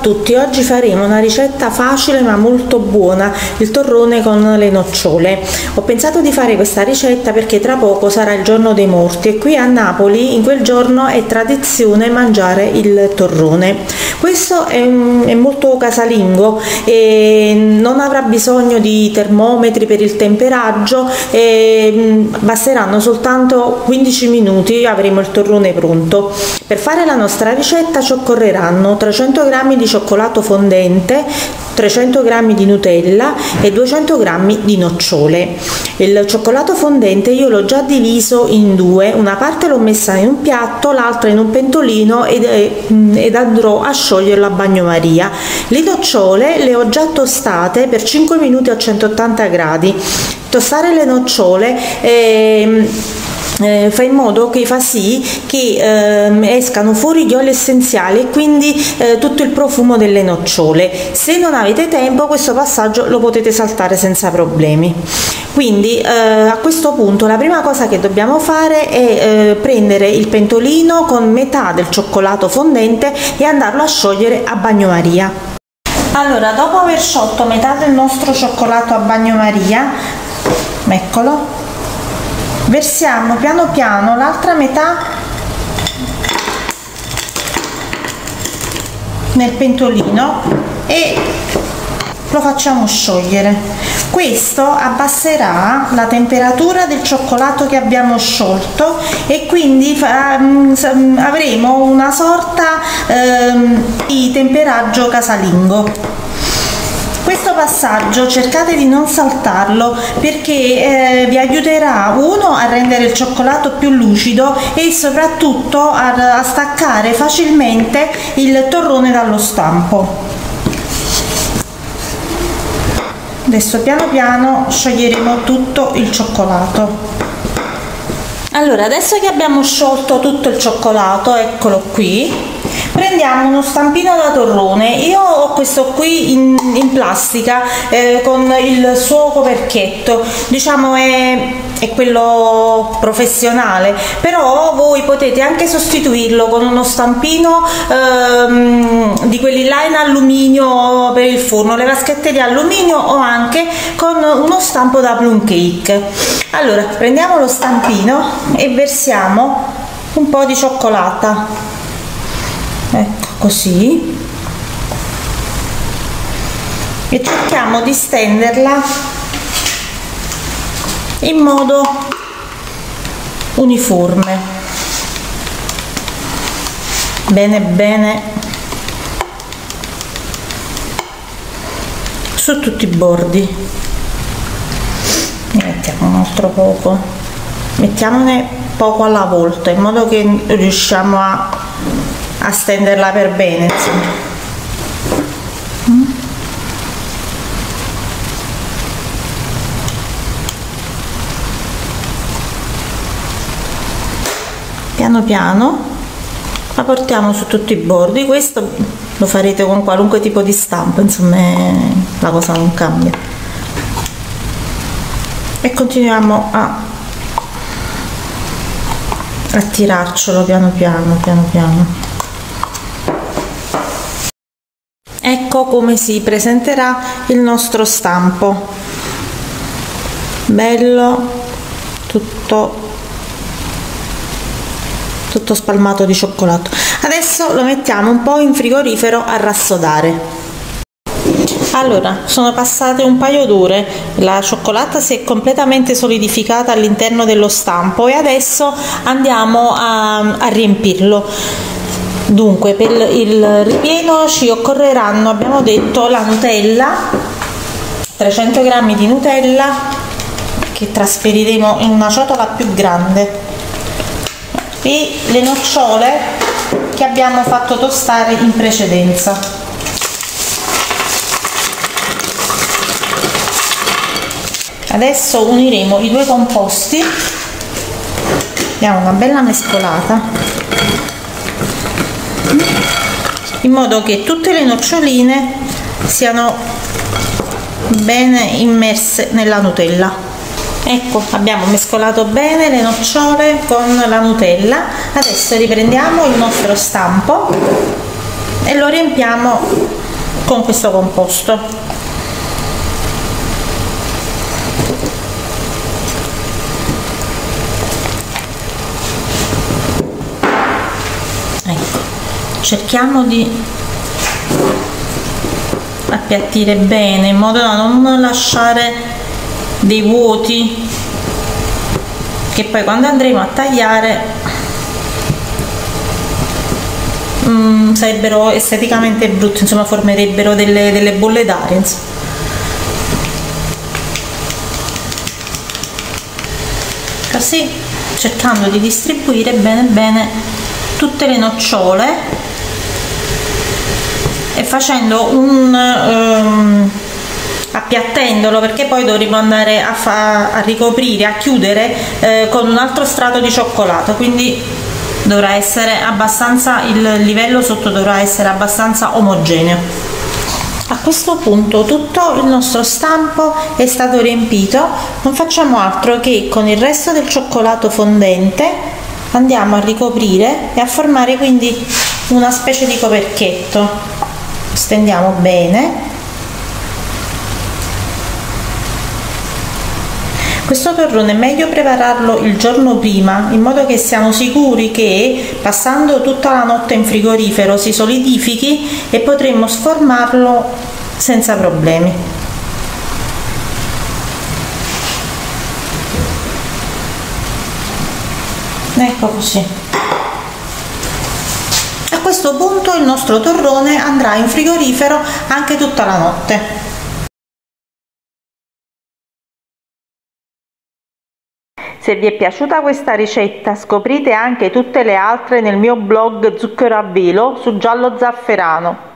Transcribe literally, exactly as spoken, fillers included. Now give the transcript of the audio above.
tutti, oggi faremo una ricetta facile ma molto buona, il torrone con le nocciole. Ho pensato di fare questa ricetta perché tra poco sarà il giorno dei morti e qui a Napoli in quel giorno è tradizione mangiare il torrone. Questo è, è molto casalingo e non avrà bisogno di termometri per il temperaggio e basteranno soltanto quindici minuti, avremo il torrone pronto. Per fare la nostra ricetta ci occorreranno trecento grammi di cioccolato fondente, trecento grammi di Nutella e duecento grammi di nocciole. Il cioccolato fondente io l'ho già diviso in due, una parte l'ho messa in un piatto, l'altra in un pentolino ed, ed andrò a scioglierlo a bagnomaria. Le nocciole le ho già tostate per cinque minuti a centottanta gradi. Tostare le nocciole eh, Eh, fa in modo che fa sì che eh, escano fuori gli oli essenziali e quindi eh, tutto il profumo delle nocciole. Se non avete tempo questo passaggio lo potete saltare senza problemi. Quindi eh, a questo punto la prima cosa che dobbiamo fare è eh, prendere il pentolino con metà del cioccolato fondente e andarlo a sciogliere a bagnomaria. Allora, dopo aver sciolto metà del nostro cioccolato a bagnomaria, eccolo, versiamo piano piano l'altra metà nel pentolino e lo facciamo sciogliere. Questo abbasserà la temperatura del cioccolato che abbiamo sciolto e quindi avremo una sorta ehm, di temperaggio casalingo. Questo passaggio cercate di non saltarlo perché eh, vi aiuterà uno a rendere il cioccolato più lucido e soprattutto a, a staccare facilmente il torrone dallo stampo. Adesso piano piano scioglieremo tutto il cioccolato. Allora, adesso che abbiamo sciolto tutto il cioccolato, eccolo qui, prendiamo uno stampino da torrone. Io ho questo qui in, in plastica eh, con il suo coperchietto, diciamo è, è quello professionale, però voi potete anche sostituirlo con uno stampino ehm, di quelli là in alluminio per il forno, le vaschette di alluminio, o anche con uno stampo da plum cake. Allora, prendiamo lo stampino e versiamo un po' di cioccolata, ecco così, e cerchiamo di stenderla in modo uniforme, bene bene su tutti i bordi. Ne mettiamo un altro poco, mettiamone poco alla volta in modo che riusciamo a, a stenderla per bene, insomma. Mm. Piano piano la portiamo su tutti i bordi. Questo lo farete con qualunque tipo di stampo, insomma la cosa non cambia. E continuiamo a, a tirarcelo piano piano piano piano. Ecco come si presenterà il nostro stampo, bello, tutto tutto spalmato di cioccolato. Adesso lo mettiamo un po' in frigorifero a rassodare. Allora, sono passate un paio d'ore, la cioccolata si è completamente solidificata all'interno dello stampo e adesso andiamo a, a riempirlo. Dunque, per il ripieno ci occorreranno, abbiamo detto, la Nutella, trecento grammi di Nutella che trasferiremo in una ciotola più grande, e le nocciole che abbiamo fatto tostare in precedenza. Adesso uniremo i due composti, diamo una bella mescolata in modo che tutte le noccioline siano bene immerse nella Nutella. Ecco, abbiamo mescolato bene le nocciole con la Nutella. Adesso riprendiamo il nostro stampo e lo riempiamo con questo composto. Ecco, cerchiamo di appiattire bene in modo da non lasciare dei vuoti che poi quando andremo a tagliare mm, sarebbero esteticamente brutti, insomma formerebbero delle, delle bolle d'aria. Così, cercando di distribuire bene bene tutte le nocciole e facendo un um, appiattendolo, perché poi dovremo andare a, fa, a ricoprire, a chiudere eh, con un altro strato di cioccolato, quindi dovrà essere abbastanza, il livello sotto dovrà essere abbastanza omogeneo. A questo punto tutto il nostro stampo è stato riempito, non facciamo altro che con il resto del cioccolato fondente andiamo a ricoprire e a formare quindi una specie di coperchietto. Stendiamo bene. Questo torrone è meglio prepararlo il giorno prima, in modo che siamo sicuri che passando tutta la notte in frigorifero si solidifichi e potremo sformarlo senza problemi. Ecco così. A questo punto il nostro torrone andrà in frigorifero anche tutta la notte. Se vi è piaciuta questa ricetta, scoprite anche tutte le altre nel mio blog Zucchero a velo su Giallo Zafferano.